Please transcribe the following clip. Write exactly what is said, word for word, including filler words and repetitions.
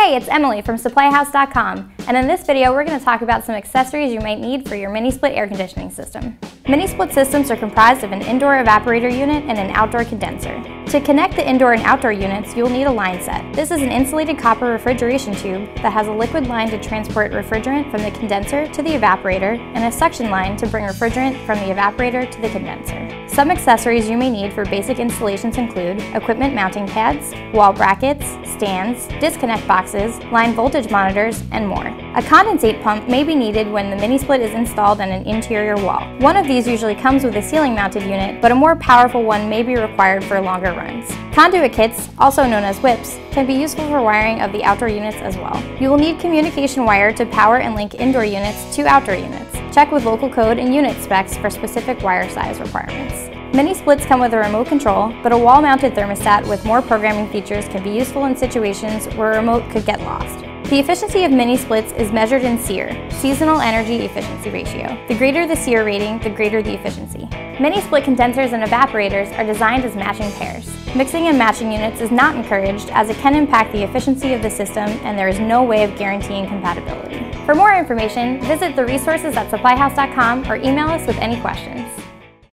Hey, it's Emily from supply house dot com, and in this video we're going to talk about some accessories you might need for your mini-split air conditioning system. Mini-split systems are comprised of an indoor evaporator unit and an outdoor condenser. To connect the indoor and outdoor units, you'll need a line set. This is an insulated copper refrigeration tube that has a liquid line to transport refrigerant from the condenser to the evaporator and a suction line to bring refrigerant from the evaporator to the condenser. Some accessories you may need for basic installations include equipment mounting pads, wall brackets, stands, disconnect boxes, line voltage monitors, and more. A condensate pump may be needed when the mini-split is installed on an interior wall. One of these usually comes with a ceiling-mounted unit, but a more powerful one may be required for longer runs. Conduit kits, also known as whips, can be useful for wiring of the outdoor units as well. You will need communication wire to power and link indoor units to outdoor units. Check with local code and unit specs for specific wire size requirements. Mini-splits come with a remote control, but a wall-mounted thermostat with more programming features can be useful in situations where a remote could get lost. The efficiency of mini-splits is measured in S E E R, Seasonal Energy Efficiency Ratio. The greater the S E E R rating, the greater the efficiency. Mini-split condensers and evaporators are designed as matching pairs. Mixing and matching units is not encouraged as it can impact the efficiency of the system and there is no way of guaranteeing compatibility. For more information, visit the resources at supply house dot com or email us with any questions.